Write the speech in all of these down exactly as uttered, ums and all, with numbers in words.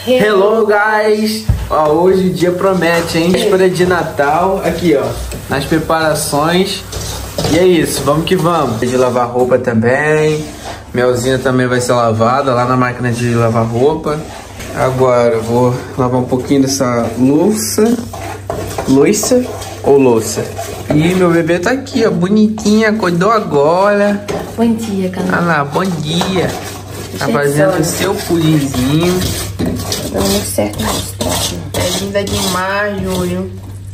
Hello, guys! Ó, hoje o dia promete, hein? Véspera de Natal, aqui ó, nas preparações. E é isso, vamos que vamos. De lavar roupa também. Melzinha também vai ser lavada lá na máquina de lavar roupa. Agora eu vou lavar um pouquinho dessa louça. Louça ou louça? E meu bebê tá aqui, ó, bonitinha, acordou agora. Bom dia, Camila. Olha lá, bom dia. Tá fazendo o seu pudinzinho. Tá dando muito certo nisso. É linda demais, Júlio.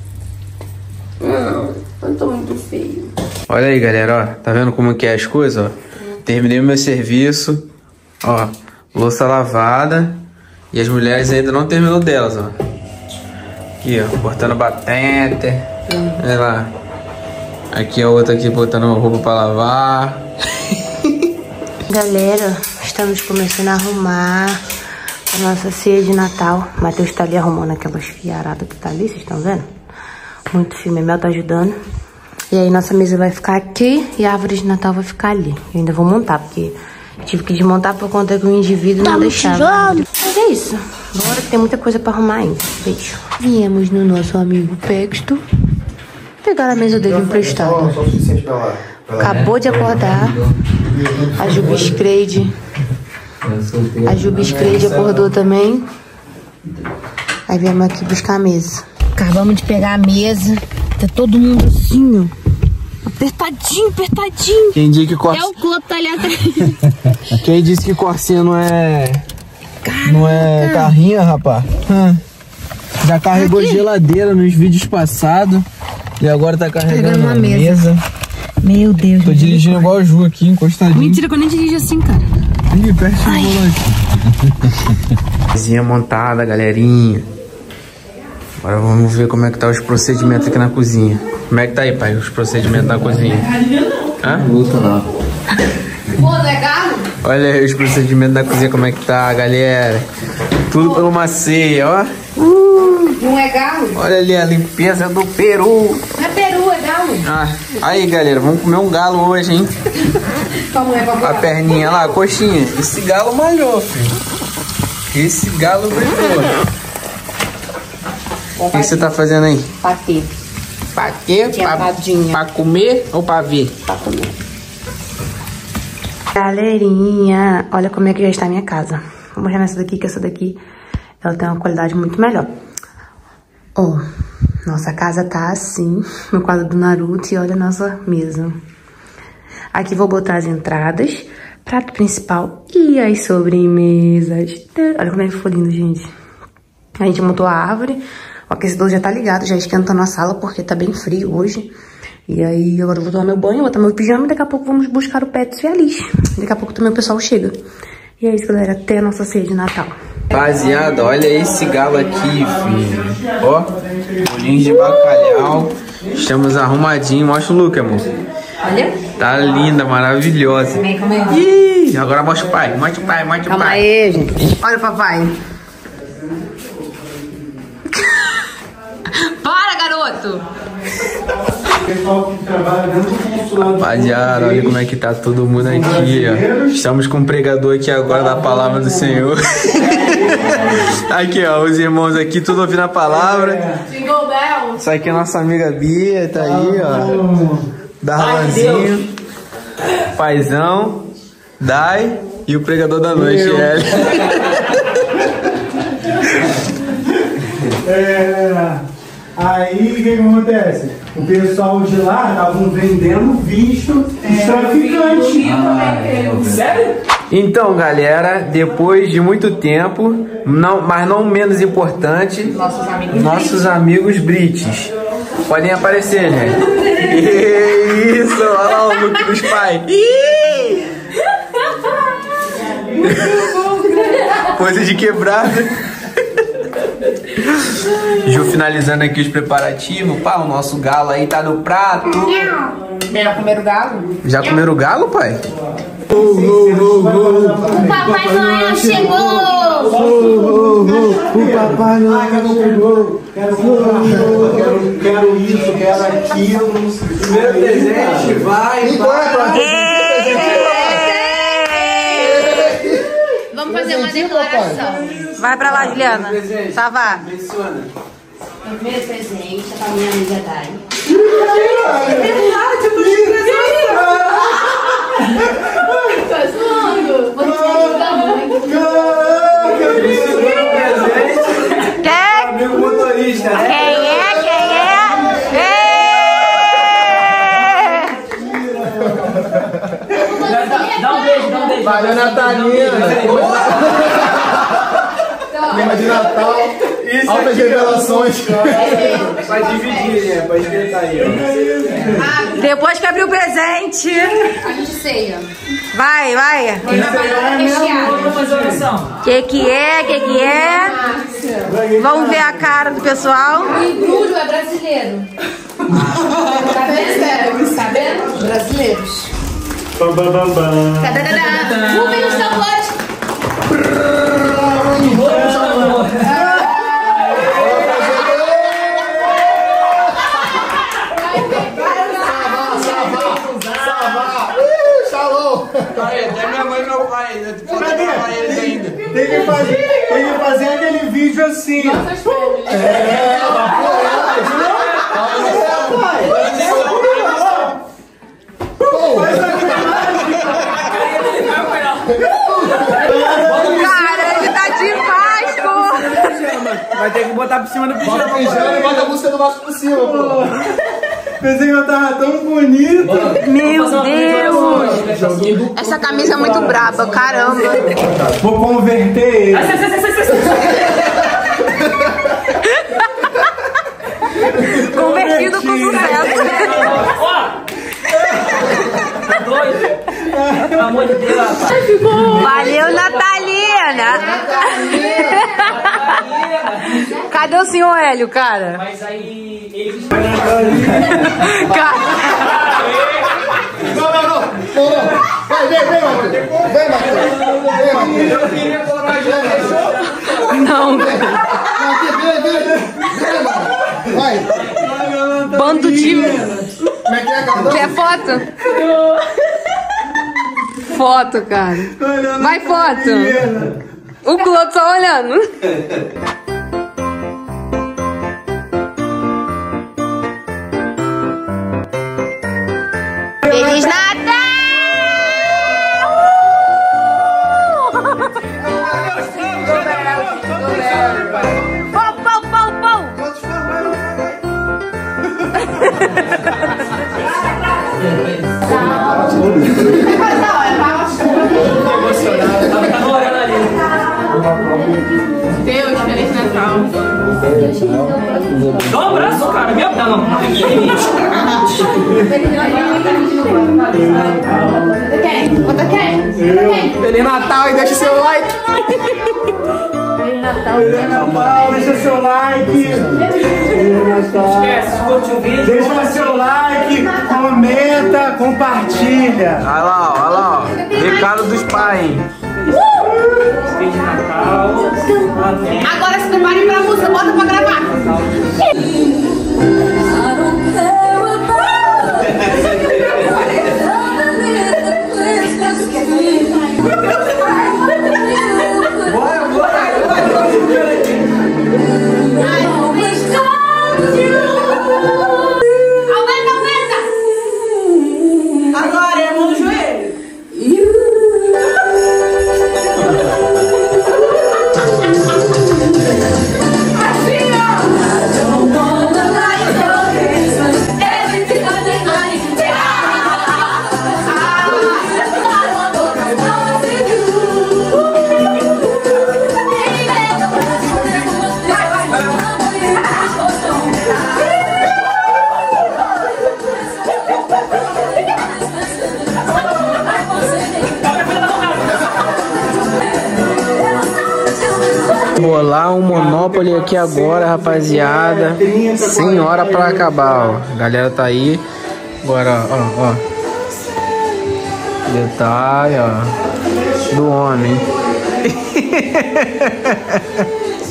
Não, não tô muito feio. Olha aí, galera, ó. Tá vendo como que é as coisas, ó? Terminei o meu serviço. Ó, louça lavada. E as mulheres ainda não terminou delas, ó. Aqui, ó, cortando batente. Hum. Olha lá. Aqui a outra aqui botando roupa pra lavar. Galera, estamos começando a arrumar a nossa ceia de Natal. O Matheus tá ali arrumando aquelas fiaradas que tá ali, vocês estão vendo? Muito filme, Mel tá ajudando. E aí nossa mesa vai ficar aqui e a árvore de Natal vai ficar ali. Eu ainda vou montar, porque tive que desmontar por conta que o indivíduo não deixava. Mas é isso. Bora que tem muita coisa pra arrumar ainda. Beijo. Viemos no nosso amigo Pexto pegar a mesa dele emprestada. Acabou de acordar. A Jubiscreide. A Jubiscreide acordou também. Aí viemos aqui buscar a mesa. Acabamos de pegar a mesa. Tá todo mundo assim, ó. Apertadinho, apertadinho. Quem disse que cor... É o Cloto tá ali atrás. Quem disse que Corsinha não é... Caraca. Não é carrinha, rapaz? Hum. Já carregou aqui? Geladeira nos vídeos passados. E agora tá carregando, carregando uma mesa. mesa. Meu Deus. Tô dirigindo igual o Ju aqui, encostadinho. Mentira, que eu nem dirijo assim, cara. Ih, pertinho do volante. Cozinha montada, galerinha. Agora vamos ver como é que tá os procedimentos aqui na cozinha. Como é que tá aí, pai, os procedimentos na cozinha? Hã? Luta não. Pô, não é carro? Olha aí os procedimentos da cozinha, como é que tá, galera. Tudo por uma ceia, ó. Uh, não é galo? Olha ali a limpeza do peru. Não é peru, é galo. Ah, aí, galera, vamos comer um galo hoje, hein? Como é pra A perninha lá, a coxinha. Esse galo malhou, filho. Esse galo brilhou. O que você tá fazendo aí? Patê. Patê? Pra, pra comer ou pra ver? Pra comer. Galerinha, olha como é que já está a minha casa. Vou mostrar nessa daqui, que essa daqui ela tem uma qualidade muito melhor. Ó, oh, nossa casa tá assim, no quadro do Naruto, e olha a nossa mesa. Aqui vou botar as entradas, prato principal e as sobremesas. Olha como é que ficou lindo, gente. A gente montou a árvore, o aquecedor já tá ligado, já esquentando a sala, porque tá bem frio hoje. E aí, agora eu vou tomar meu banho, vou botar meu pijama e daqui a pouco vamos buscar o Pets e a Liz. Daqui a pouco também o pessoal chega. E é isso, galera, até a nossa ceia de Natal. Rapaziada, olha esse galo aqui, filho. Ó, bolinhos de bacalhau. Estamos arrumadinhos. Mostra o look, amor. Olha. Tá linda, maravilhosa. Calma aí, calma aí. Ih, agora mostra o pai, mostra o pai, mostra o Calma pai. aí, gente. Olha o papai. Para, garoto! Rapaziada, olha como é que tá todo mundo aqui, ó. Estamos com um pregador aqui agora da palavra do Senhor. Aqui, ó, os irmãos aqui, tudo ouvindo a palavra. Jingle Bell. Isso aqui é a nossa amiga Bia, tá aí, ó. Darlanzinho, Paizão, Dai e o pregador da noite, L. É, aí o que, que acontece? O pessoal de lá estavam vendendo visto de traficante. Sério? Então, galera, depois de muito tempo, não, mas não menos importante, Nossos amigos. nossos amigos Brites. Podem aparecer, gente. Isso, olha lá o look dos pais. Coisa de quebrada. Ju finalizando aqui os preparativos. Pá, o nosso galo aí tá no prato. Já comeram galo? Já comeram galo, pai? Oh, oh, oh, oh. O Papai Noel chegou! Oh, oh, oh. O Papai Noel chegou! Quero, quero, quero isso, quero aquilo. Primeiro presente, vai, vai. Vamos fazer uma declaração. Vai pra lá, Juliana. Savá. Menciona. Meu primeiro presente é pra minha amiga Dai. Tá zoando. Quem? Amigo motorista, né? Quem é? Quem é? Dá um beijo, dá um beijo. Valeu, Natalina. Clima de Natal. Isso Altas aqui, revelações. Pode dividir, né? Pode tentar aí, ó. Depois que abrir o presente. A gente ceia. Vai, vai. Vamos fazer oração. Que que é? Que que é? Vamos ver a cara do pessoal. O embrulho é brasileiro. Tá vendo? Tá vendo? Brasileiros. Bam, bam, bam, bam. Tadadadá. Rubem os tambores. Até minha mãe e meu pai. Falta gravar eles ainda. Tem que fazer, tem que fazer aquele vídeo assim. É, Cara, ele tá de Vasco. Vai ter que botar por cima do pijama. bota a música do Vasco por cima, pô. Pensei que eu tava tão bonito. Meu Deus. Essa camisa é muito braba, caramba. Vou converter ele. Convertido com sucesso. Dois. Pelo amor de Deus, rapaz. Valeu, Natalina. Cadê o senhor Hélio, cara? Mas aí eles. Cara. Não, não, não. Não, não. Vai, vem, vem, Matheus. Vem, Matheus. Vem, Matheus. Eu queria colocar já. Não. Aqui, vem, vem. Vem, mano. Vai. Bando de... Como é que é, cara? Quer foto? Foto, cara. Vai, foto. O Clodo só olhando. Feliz Natal! Pau, pau, pau, pau! Tá morando ali. Deus, Feliz Natal. Dá um abraço, cara. Meu, não, não. Tem limite. Quem? Bota quem? Bota quem? Feliz Natal e deixa seu like. Feliz Natal, deixa seu like. Feliz Natal. Esquece, curte o vídeo. Deixa seu like, comenta, compartilha. Olha lá, ó, olha lá, ó. Recado dos pais. Feliz Natal. Amém. Agora se preparem pra música, bota pra gravar. Aumenta, aumenta! Agora é mão no joelho. Assim, ó! Rolar um Monopoly aqui agora, rapaziada. Sem hora pra acabar, ó. A galera tá aí. Bora, ó, ó. Detalhe, ó. Do homem.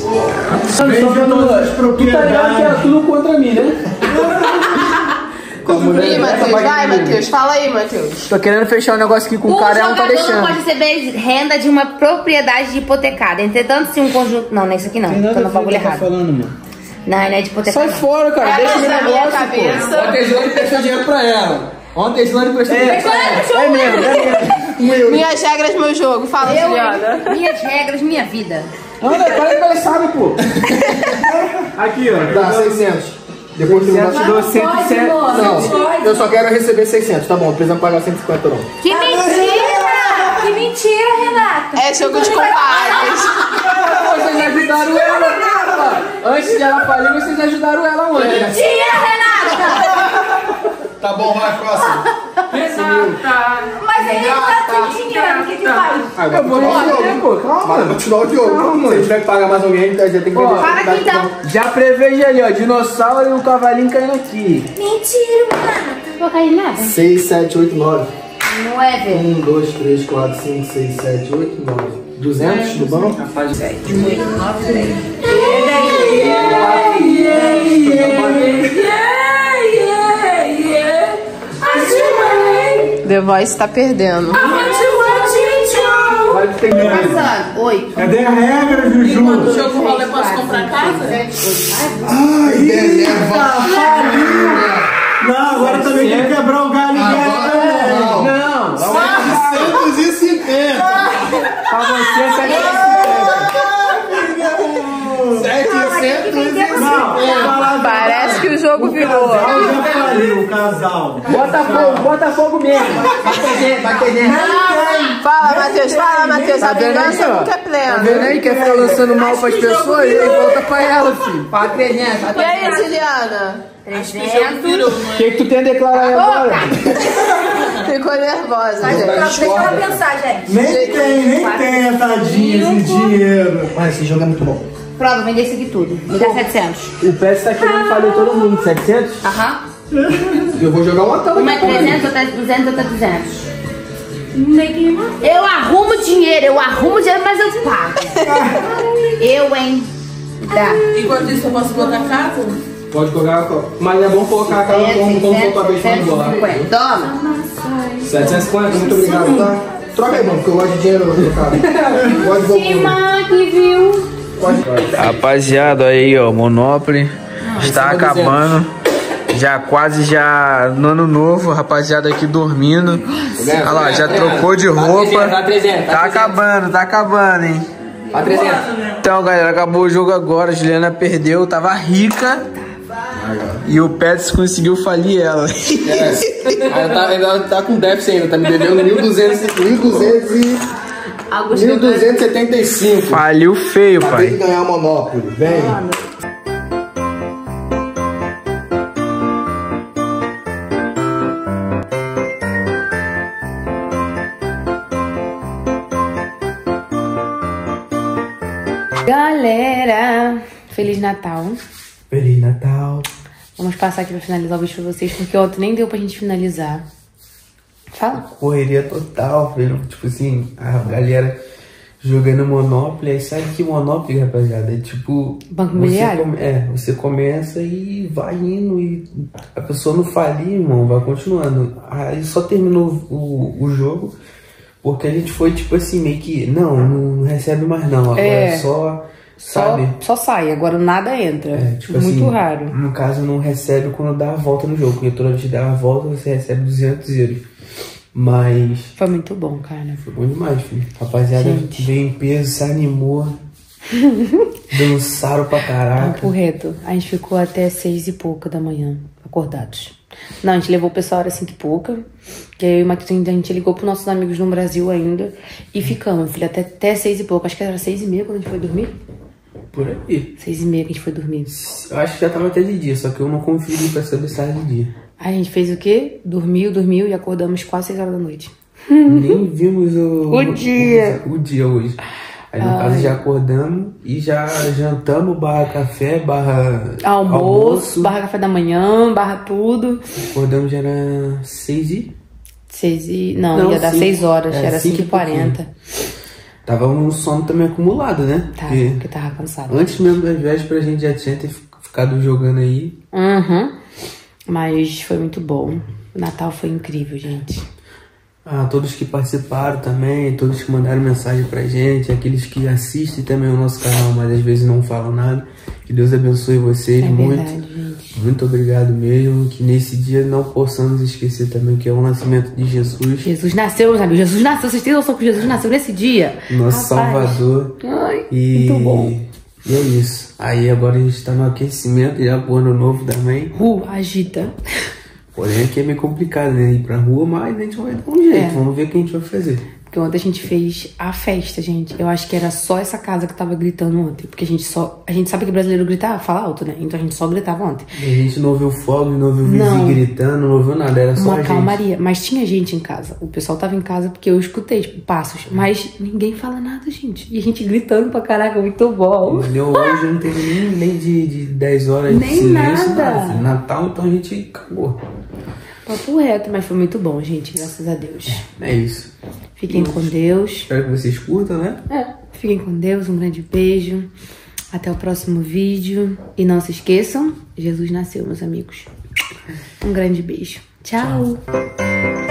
Tu tá ligado que era tudo contra mim, né? Ih, Matheus, vai, Matheus. Fala aí, Matheus. Tô querendo fechar um negócio aqui com o, O cara e não tá jogador não deixando. pode receber renda de uma propriedade hipotecada. Entretanto, se um conjunto... Não, não é isso aqui não. Tô no bagulho errado. falando, mano. Não, não é de hipotecada. Sai fora, cara. Deixa meu na minha negócio, cabeça. pô. Ontem a Joane prestou dinheiro pra ela. Ontem a Joane prestou dinheiro pra ela. É mesmo, é mesmo. Minhas regras, meu jogo. Fala, Eu, Juliana. minhas regras, minha vida. Anda, cara que ela sabe, pô. Aqui, ó. Dá seiscentos. Depois tu Eu te dou cento e sete. Não, eu só quero receber seiscentos. Tá bom, precisamos pagar cento e cinquenta não. Que mentira! Que mentira, Renata! É jogo de compadres. Vocês ajudaram ela. Antes de ela falir, vocês ajudaram ela ontem. Mentira, Renata! Tá bom, vai, próximo. Mas ele tá sem dinheiro, o que que faz? Ah, eu vou receber, pô. Calma. Vai continuar o jogo. Se tiver que pagar mais alguém, já tem que Paga aqui então. Já preveja ali, ó. Dinossauro e um cavalinho caindo aqui. Mentira, Renata! Não vou cair nada. seis, sete, oito, nove. Não é, velho. um, dois, três, quatro, cinco, seis, sete, oito, nove. duzentos no banco? The Voice tá perdendo. Mas tem que Passando. Oito. Cadê a regra, Juju? O jogo rola, eu posso comprar casa? Ai, beleza. Não, agora também tem que quebrar o galho dela também. Não, setecentos e cinquenta. pra você é setecentos e cinquenta. Não, Parece que o jogo o virou. casal já faliu, o casal. Bota fogo, bota fogo mesmo. Vai ter dentro, vai ter dentro. Fala, Matheus, fala, Matheus. A vingança nunca é Tá vendo plena. aí? Quer ficar lançando mal pras pessoas e aí volta pra ela, filho. Pra trezentos. E aí, Juliana? trezentos. O que, que tu tem a declarar aí agora? Ficou nervosa, gente. Deixa ela pensar, gente. Nem tem, nem tem a tadinha esse dinheiro. Mas esse jogo é muito bom. Prova, vender isso aqui tudo. Me dá setecentos. O P E S tá querendo falir todo mundo. setecentos? Aham. Eu vou jogar uma tela Uma é trezentos, outra é duzentos, outra é duzentos. Eu arrumo dinheiro, eu arrumo dinheiro, mas eu pago. Eu, hein? Dá. Enquanto isso, eu posso botar casa? Pode colocar, mas é bom colocar a cara como como soltar beijo no dólar. Toma. setecentos e cinquenta, Muito obrigado, tá? Troca aí, mano, porque eu gosto de dinheiro, cara. Gosto de volume. Cima que viu. Rapaziada, aí ó, Monopoly está acabando. Já quase já no ano novo, rapaziada aqui dormindo. Olha lá, já trocou de roupa. Tá acabando, tá acabando, hein? Então, galera, acabou o jogo agora. A Juliana perdeu, tava rica. E o Pets conseguiu falir ela. É, ela tá, ainda tá com déficit ainda, tá me devendo mil e duzentos e setenta e cinco. Faliu feio, Acabei de pai. ganhar o Monopoly. Vem. Galera, Feliz Natal. Feliz Natal. Vamos passar aqui pra finalizar o vídeo pra vocês, porque ontem nem deu pra gente finalizar. Fala. Correria total, filho. Tipo assim, a galera jogando Monopoly. Aí sabe que Monopoly, rapaziada, é tipo... Banco você imobiliário? come- É, você começa e vai indo e a pessoa não falir, irmão, vai continuando. Aí só terminou o, o jogo porque a gente foi tipo assim, meio que... Não, não recebe mais não, agora É. só... Só, Sabe? só sai, agora nada entra. É, tipo Muito assim, raro. No caso, não recebe quando dá a volta no jogo. Porque toda vez que dá a volta, você recebe duzentos euros. Mas Foi muito bom, cara. foi bom demais, filho. Rapaziada, Gente. veio em peso, se animou. Dançaram pra caraca. Papo reto. A gente ficou até seis e pouca da manhã, acordados. Não, a gente levou o pessoal, era cinco e pouca. Que aí eu e o Matheus, a gente ligou pros nossos amigos no Brasil ainda. E ficamos, filho, até, até seis e pouca. Acho que era seis e meia quando a gente foi dormir. Por aí. Seis e meia que a gente foi dormir. Eu acho que já tava até de dia, só que eu não conferi pra saber se era de dia. Aí a gente fez o quê? Dormiu, dormiu e acordamos quase seis horas da noite. Nem vimos o... O dia. O, o dia hoje. Aí no caso já acordamos e já jantamos, barra café, barra Almoço, barra café da manhã, barra tudo. Acordamos já era seis e... Seis e... Não, Não, ia dar cinco. seis horas, É, era cinco cinco e e pouquinho. quarenta. Tava um sono também acumulado, né? Tá, Porque porque tava cansado. antes mesmo das vésperas a gente já tinha ter ficado jogando aí. Uhum. Mas foi muito bom. O Natal foi incrível, gente. A todos que participaram também, todos que mandaram mensagem pra gente, aqueles que assistem também o nosso canal, mas às vezes não falam nada. Que Deus abençoe vocês É muito. verdade, gente. Muito obrigado mesmo. Que nesse dia não possamos esquecer também que é o nascimento de Jesus. Jesus nasceu, meus amigos. Jesus nasceu. Vocês têm noção que Jesus nasceu nesse dia? Nosso Rapaz. Salvador. Ai, E... muito bom. E é isso. Aí agora a gente tá no aquecimento já pro ano novo também. Ru, agita. Porém aqui é meio complicado, né? Ir pra rua, mas a gente vai dar um jeito. É. Vamos ver o que a gente vai fazer. Porque ontem a gente fez a festa, gente. Eu acho que era só essa casa que tava gritando ontem. Porque a gente só... A gente sabe que brasileiro grita, fala alto, né? Então a gente só gritava ontem. E a gente não ouviu fogo, não ouviu o Não. vizinho gritando, não ouviu nada. Era só a Uma gente. calmaria. Mas tinha gente em casa. O pessoal tava em casa porque eu escutei, tipo, passos. Mas ninguém fala nada, gente. E a gente gritando pra caraca, muito bom. Entendeu? Hoje não teve nem lei de, de dez horas Nem de silêncio. nada. Natal, então a gente acabou. Papo reto, mas foi muito bom, gente. Graças a Deus. É isso. Fiquem com Deus. Espero que vocês curtam, né? É. Fiquem com Deus. Um grande beijo. Até o próximo vídeo. E não se esqueçam, Jesus nasceu, meus amigos. Um grande beijo. Tchau. Tchau.